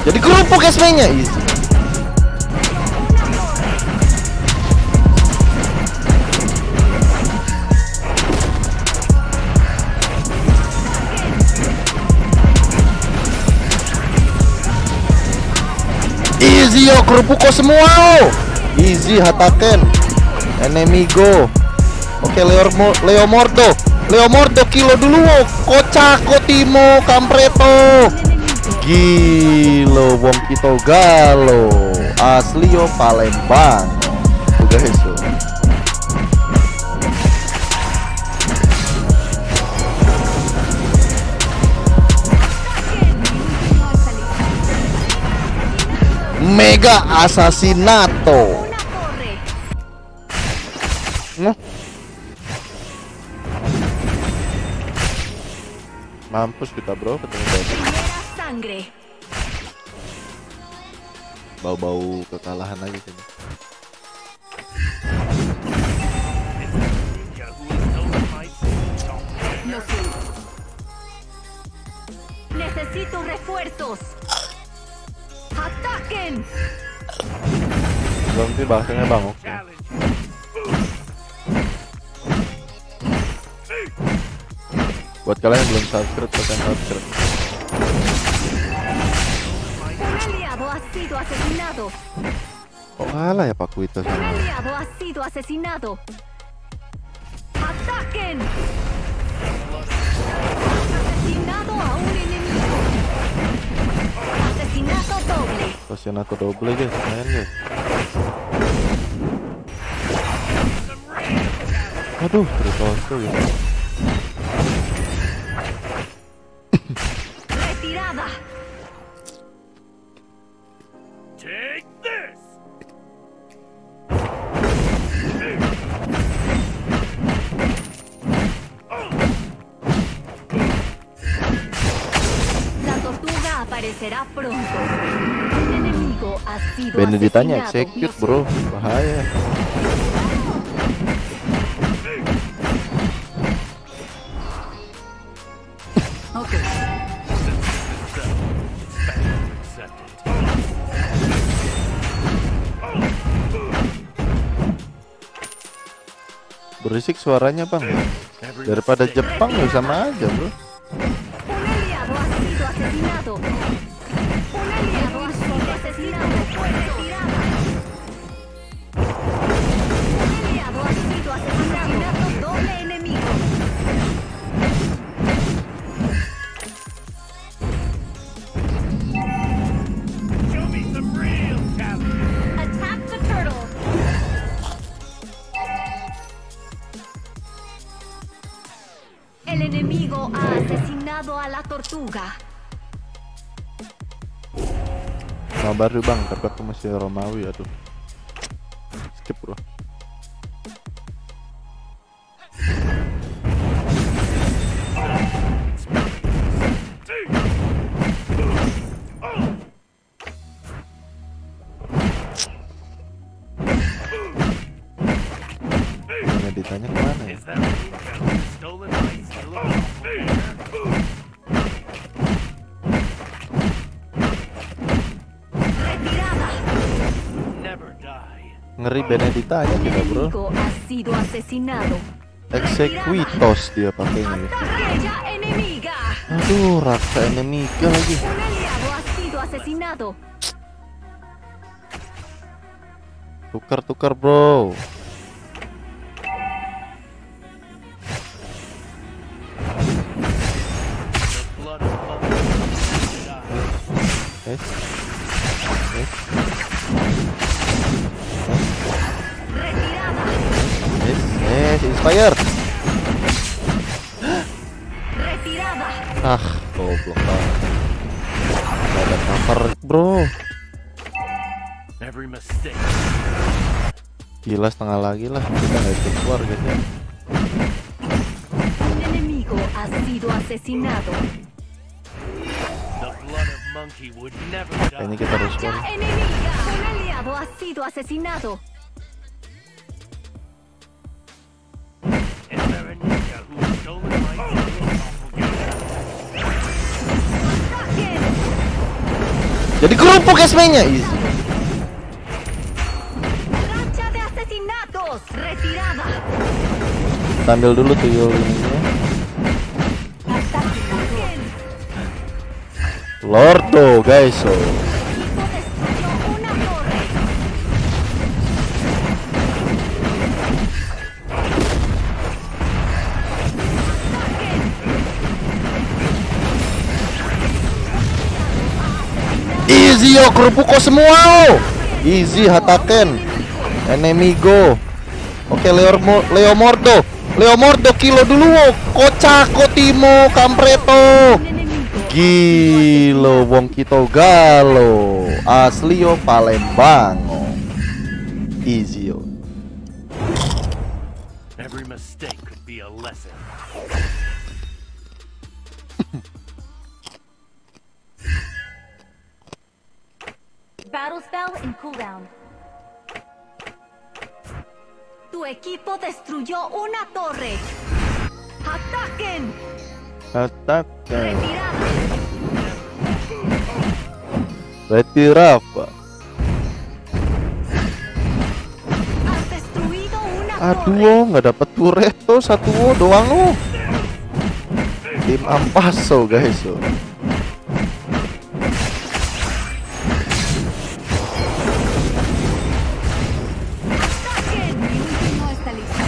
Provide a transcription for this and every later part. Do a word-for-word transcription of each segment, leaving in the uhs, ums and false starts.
Jadi kerupuk S M-nya. Easy. Easy yo, kerupuk kok semua. Easy hataken. Enemigo. Oke, Leo Leo Mordo. Leo Mordo kilo dulu. Kocak Kotimo Kampreto. Gilo wong kita galo. Asli yo Palembang. Tuh guys yo. Mega Assassinato. Nah. Mampus kita bro, ketemu sangre. Bau-bau kekalahan aja sini. Necesito refuerzos. Ataquen. Belum sih bahasanya bang, oke. Buat kalian yang belum subscribe, tekan subscribe. Un aliado ha sido asesinado. Kok kalah ya Pak Kuito Un sama? aliado ha sido asesinado. Ataquen. Asesinado a un enemigo. Asesinato doble. Asesinato doble guys, main guys. Aduh, terus ya. Retirada. Take this. La tortuga aparecerá pronto. Un enemigo ha sido Beneditanya asesinado. execute bro, bahaya. Okay. Berisik suaranya bang. Daripada Jepang ya sama aja bro. Un aliado ha sido asesinado. Un aliado ha sido asesinado. Fue retirada. Un aliado ha sido asesinado. Doble enemigo. Show me some real talent. Attack the turtle. El enemigo ha asesinado a la tortuga. Nah baru bang, tapi aku masih Romawi aduh. Skip bro. Hanya ditanya kemana ya? Is that stolen my skill? Retirada. Never die. Ngeri Beneditanya Un kita bro. enemigo ha sido asesinado. Exequitos dia pakainya ya. Aquella enemiga. Aduh, raksa enemiga lagi. Un aliado ha sido asesinado. Tukar-tukar bro. The blood of Moses. Eh. Eh. Retirada. Eh, eh, inspired. Retirada. Ah, goblok banget. Gak ada cover, bro. Every mistake. Gila setengah lagi lah. Kita nggak ikut keluar guys ya. Un enemigo ha sido asesinado. The blood of monkey would never Kayaknya die. kita harus keluar. Aquella enemiga. Un aliado ha sido asesinado. Is there a ninja who has stolen my skill? Ataquen. Jadi kerupuk esmenya. Easy. Racha de asesinatos. Retirada. Ambil dulu tuyul ininya. Ataquen. Lordo guys. So. Equipo destruyó una torre. Easy yo, kerupuko semua oh. Easy hataken. Enemigo. Oke, Leo Mo- Leo Mordo. Leo Mordo kilo dulu oh. Kocak Kotimo Kampreto. Gilo wong kita galo. Asli yo Palembang. Oh. Easy yo. Every mistake could be a lesson. Battle spell in cooldown. Tu equipo destruyó una torre. ¡Ataquen! Hataken. ¡Retirada! Retirapa. ¡Has destruido una Aduh, torre! oh, nggak dapet turret tuh satu oh, doang oh. Tim Ampaso guys oh. ¡Ataquen! Mi último está listo.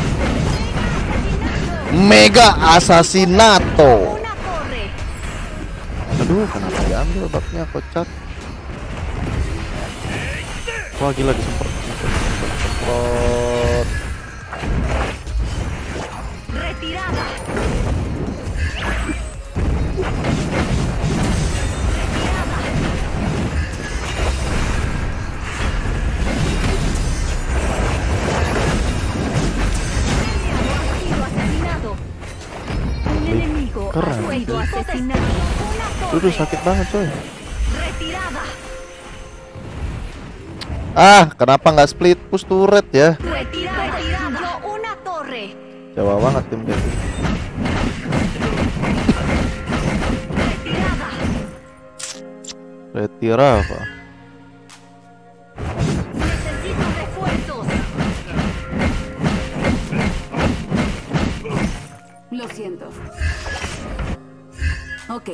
Mega Asasinato. Una torre. Aduh, kenapa diambil babnya kocak. Wah gila disemprot. Disemprot. Retirada. Asesinado. Un enemigo ha Keren. sido asesinado. Una Duh, torre. sakit banget coy. Retirada. Ah, kenapa nggak split push turret ya? Tu equipo destruyó una torre. Jawa banget tim dia. Retirada. Retira apa? Necesito refuerzos. Lo siento. Ok.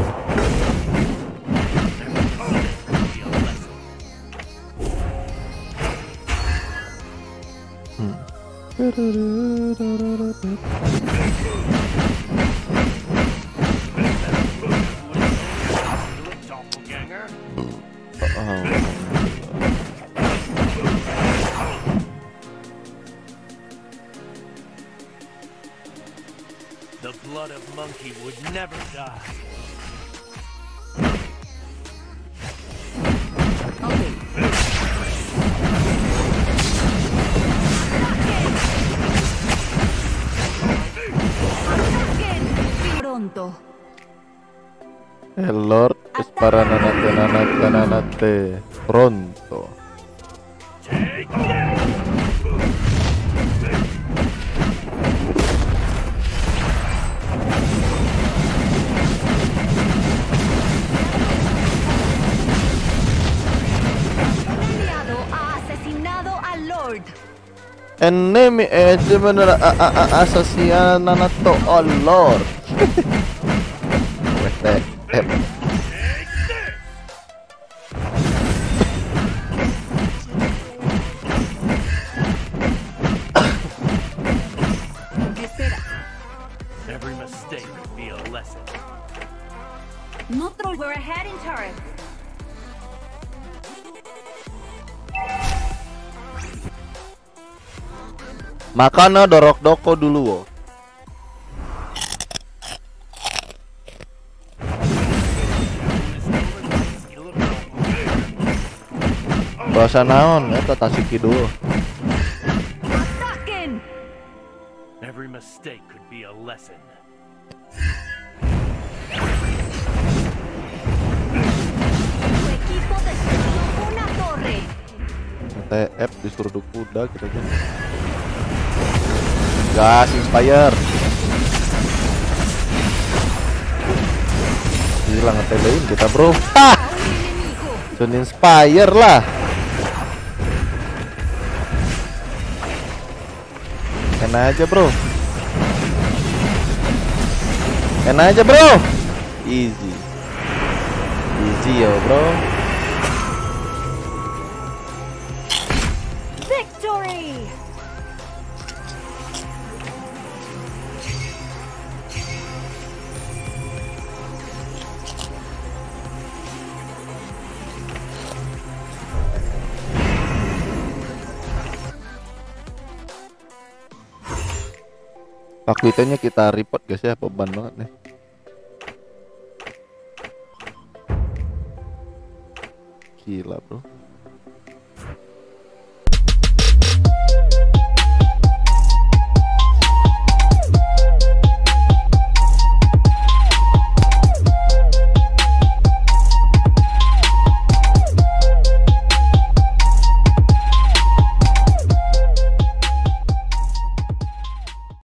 Doppelganger. The blood of monkey would never die. Pronto. El Lord es para nanate nanate nanate pronto. Un aliado ha asesinado al Lord. Enemy eh bener asasinato oh Lord. Wes teh. Espera. Every mistake could be a lesson. No troll. We're ahead in turret. Makana dorok doko dulu wo. Skill of doppelganger. Bahasa naon eta Tasiki dulu. Ataquen. Every mistake could be a lesson. Tu equipo destruyó una torre. T F disuruh kuda kita aja. Gas inspire. Gila ngetelein kita bro. Ah! A un enemigo. Sun Inspire lah. Enak aja bro. Enak aja bro. Easy. Easy yo bro. Victory! Pakuitennya kita report guys ya, beban banget nih. Gila bro.